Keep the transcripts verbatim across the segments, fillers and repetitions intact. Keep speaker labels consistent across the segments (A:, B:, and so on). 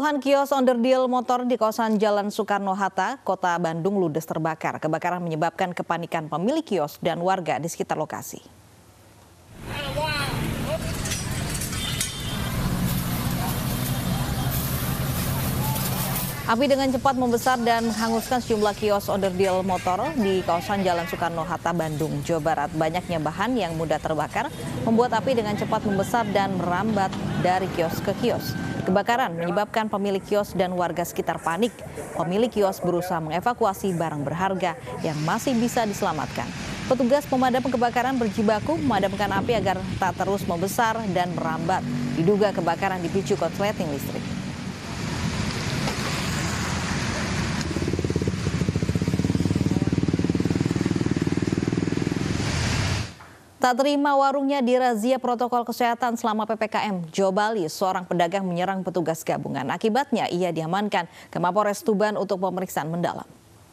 A: Puluhan kios onderdil motor di kawasan Jalan Soekarno-Hatta, Kota Bandung ludes terbakar. Kebakaran menyebabkan kepanikan pemilik kios dan warga di sekitar lokasi. Api dengan cepat membesar dan menghanguskan sejumlah kios onderdil motor di kawasan Jalan Soekarno-Hatta, Bandung, Jawa Barat. Banyaknya bahan yang mudah terbakar membuat api dengan cepat membesar dan merambat dari kios ke kios. Kebakaran menyebabkan pemilik kios dan warga sekitar panik. Pemilik kios berusaha mengevakuasi barang berharga yang masih bisa diselamatkan. Petugas pemadam kebakaran berjibaku memadamkan api agar tak terus membesar dan merambat. Diduga kebakaran dipicu korsleting listrik. Tak terima warungnya dirazia protokol kesehatan selama P P K M Jawa Bali, seorang pedagang menyerang petugas gabungan. Akibatnya ia diamankan ke Mapolres Tuban untuk pemeriksaan mendalam.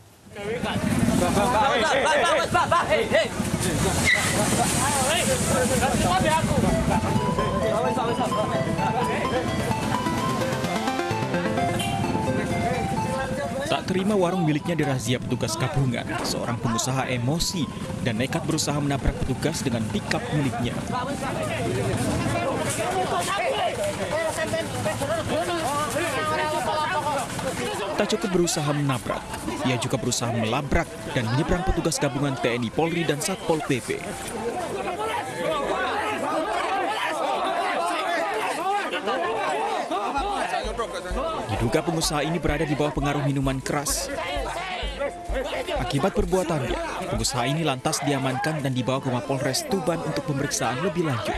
B: Tak terima warung miliknya dirazia petugas gabungan, seorang pengusaha emosi dan nekat berusaha menabrak petugas dengan pickup miliknya. Tak cukup berusaha menabrak, ia juga berusaha melabrak dan menyeberang petugas gabungan T N I Polri dan Satpol P P. Diduga pengusaha ini berada di bawah pengaruh minuman keras. Akibat perbuatannya, pengusaha ini lantas diamankan dan dibawa ke Mapolres Tuban untuk pemeriksaan lebih lanjut.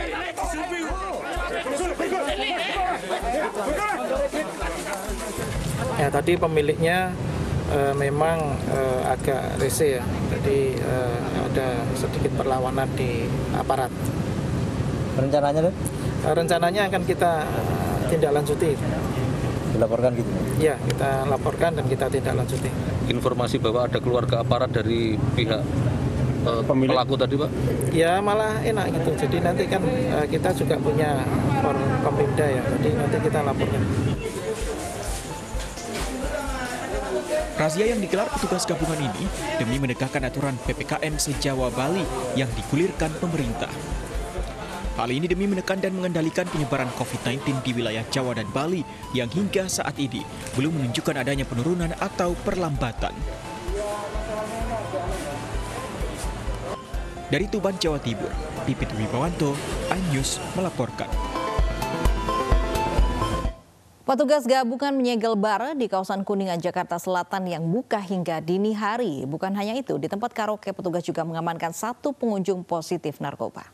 C: Ya, tadi pemiliknya e, memang e, agak rese ya, jadi e, ada sedikit perlawanan di aparat.
D: Rencananya deh?
C: E, rencananya akan kita tindak lanjuti.
D: Dilaporkan gitu?
C: Ya, kita laporkan dan kita tindak lanjuti.
E: Informasi bahwa ada keluarga aparat dari pihak uh, pelaku tadi, Pak?
C: Ya, malah enak gitu. Jadi nanti kan uh, kita juga punya Forkompimda ya, jadi nanti kita laporkan.
B: Razia yang digelar petugas gabungan ini demi menegakkan aturan P P K M se-Jawa Bali yang digulirkan pemerintah. Hal ini demi menekan dan mengendalikan penyebaran COVID sembilan belas di wilayah Jawa dan Bali yang hingga saat ini belum menunjukkan adanya penurunan atau perlambatan. Dari Tuban, Jawa Timur, Pipit Wibawanto, iNews melaporkan.
A: Petugas gabungan menyegel bar di kawasan Kuningan, Jakarta Selatan yang buka hingga dini hari. Bukan hanya itu, di tempat karaoke petugas juga mengamankan satu pengunjung positif narkoba.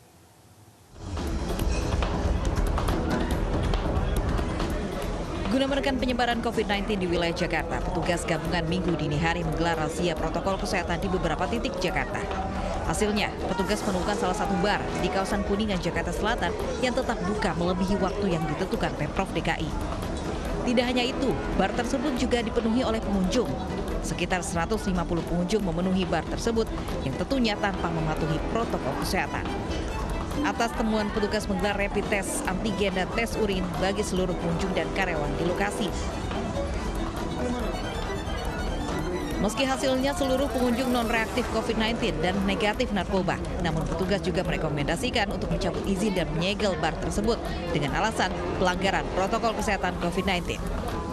A: Guna menekan penyebaran COVID sembilan belas di wilayah Jakarta, petugas gabungan Minggu dini hari menggelar razia protokol kesehatan di beberapa titik Jakarta. Hasilnya, petugas menemukan salah satu bar di kawasan Kuningan, Jakarta Selatan yang tetap buka melebihi waktu yang ditentukan Pemprov D K I. Tidak hanya itu, bar tersebut juga dipenuhi oleh pengunjung. Sekitar seratus lima puluh pengunjung memenuhi bar tersebut yang tentunya tanpa mematuhi protokol kesehatan. Atas temuan petugas menggelar rapid test antigen dan tes urin bagi seluruh pengunjung dan karyawan di lokasi. Meski hasilnya seluruh pengunjung non-reaktif COVID sembilan belas dan negatif narkoba, namun petugas juga merekomendasikan untuk mencabut izin dan menyegel bar tersebut dengan alasan pelanggaran protokol kesehatan COVID sembilan belas.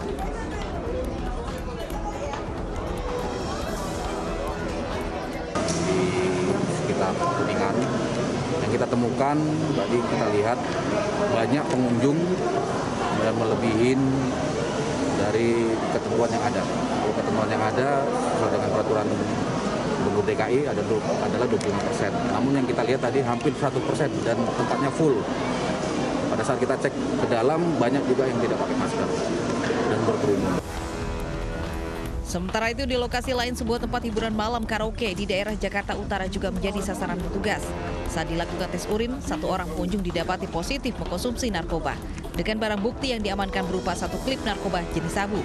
F: Di sekitar Kuningan yang kita temukan, tadi kita lihat banyak pengunjung dan melebihin dari ketentuan yang ada. Ketentuan yang ada sesuai dengan peraturan Gubernur D K I ada adalah dua puluh lima persen. Namun yang kita lihat tadi hampir seratus persen dan tempatnya full. Pada saat kita cek ke dalam banyak juga yang tidak pakai masker dan berkerumun.
A: Sementara itu di lokasi lain sebuah tempat hiburan malam karaoke di daerah Jakarta Utara juga menjadi sasaran petugas. Saat dilakukan tes urin, satu orang pengunjung didapati positif mengkonsumsi narkoba. Dengan barang bukti yang diamankan berupa satu klip narkoba jenis sabu.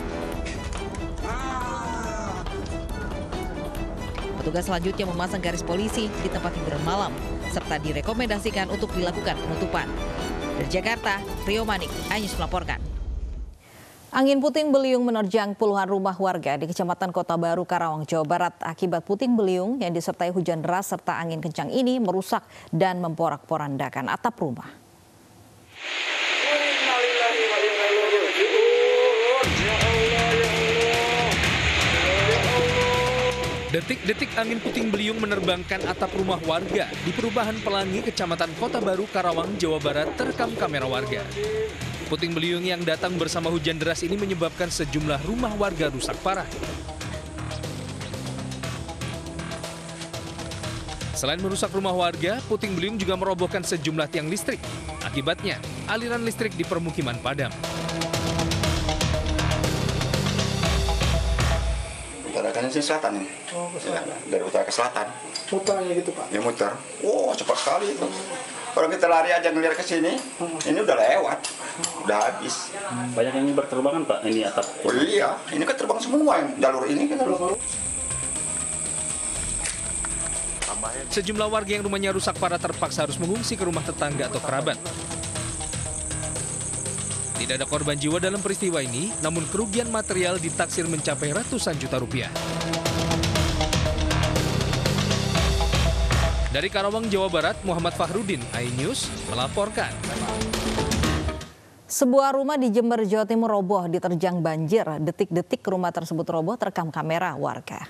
A: Petugas selanjutnya memasang garis polisi di tempat hiburan malam, serta direkomendasikan untuk dilakukan penutupan. Dari Jakarta, Rio Manik, iNews melaporkan. Angin puting beliung menerjang puluhan rumah warga di Kecamatan Kota Baru, Karawang, Jawa Barat. Akibat puting beliung yang disertai hujan deras serta angin kencang ini merusak dan memporak-porandakan atap rumah.
G: Detik-detik angin puting beliung menerbangkan atap rumah warga di Perubahan Pelangi, Kecamatan Kota Baru, Karawang, Jawa Barat terekam kamera warga. Puting beliung yang datang bersama hujan deras ini menyebabkan sejumlah rumah warga rusak parah. Selain merusak rumah warga, puting beliung juga merobohkan sejumlah tiang listrik. Akibatnya, aliran listrik di permukiman padam.
H: Utara kan sini selatan ini. Oh, ke selatan. Ya, dari utara ke selatan.
C: Muternya gitu, Pak?
H: Ya muter. Oh, cepat sekali itu. Kalau kita lari aja ngelihat ke sini, hmm. ini udah lewat, hmm. udah habis.
I: Banyak yang berterbangan, Pak, ini atap.
H: Oh iya, ini kan terbang semua yang jalur ini kan.
G: Sejumlah warga yang rumahnya rusak parah terpaksa harus mengungsi ke rumah tetangga atau kerabat. Tidak ada korban jiwa dalam peristiwa ini, namun kerugian material ditaksir mencapai ratusan juta rupiah. Dari Karawang, Jawa Barat, Muhammad Fahrudin, iNews melaporkan.
A: Sebuah rumah di Jember, Jawa Timur roboh diterjang banjir. Detik-detik rumah tersebut roboh terekam kamera warga.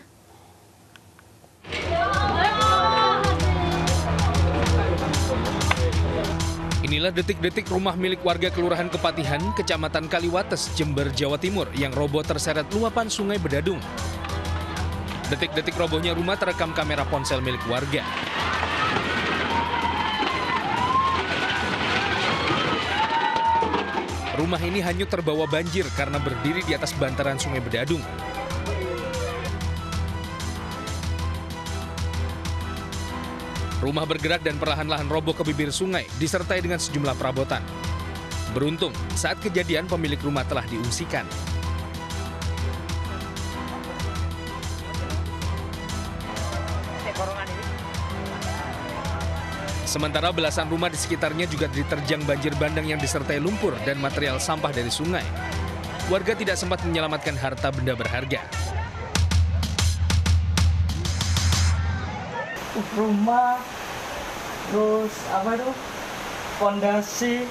G: Inilah detik-detik rumah milik warga Kelurahan Kepatihan, Kecamatan Kaliwates, Jember, Jawa Timur yang roboh terseret luapan Sungai Bedadung. Detik-detik robohnya rumah terekam kamera ponsel milik warga. Rumah ini hanyut terbawa banjir karena berdiri di atas bantaran Sungai Bedadung. Rumah bergerak dan perlahan-lahan roboh ke bibir sungai, disertai dengan sejumlah perabotan. Beruntung, saat kejadian pemilik rumah telah diungsikan. Sementara belasan rumah di sekitarnya juga diterjang banjir bandang yang disertai lumpur dan material sampah dari sungai. Warga tidak sempat menyelamatkan harta benda berharga.
J: Rumah, terus apa itu, fondasi,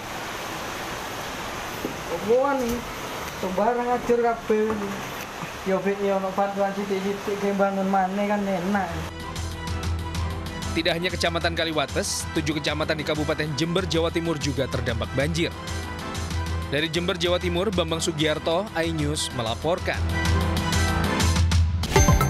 J: hubungan nih, sembarang acur kabel. Yo yo no bantuan sidik-sidik bangun mana kan enak.
G: Tidak hanya Kecamatan Kaliwates, tujuh kecamatan di Kabupaten Jember, Jawa Timur juga terdampak banjir. Dari Jember, Jawa Timur, Bambang Sugiarto, iNews melaporkan.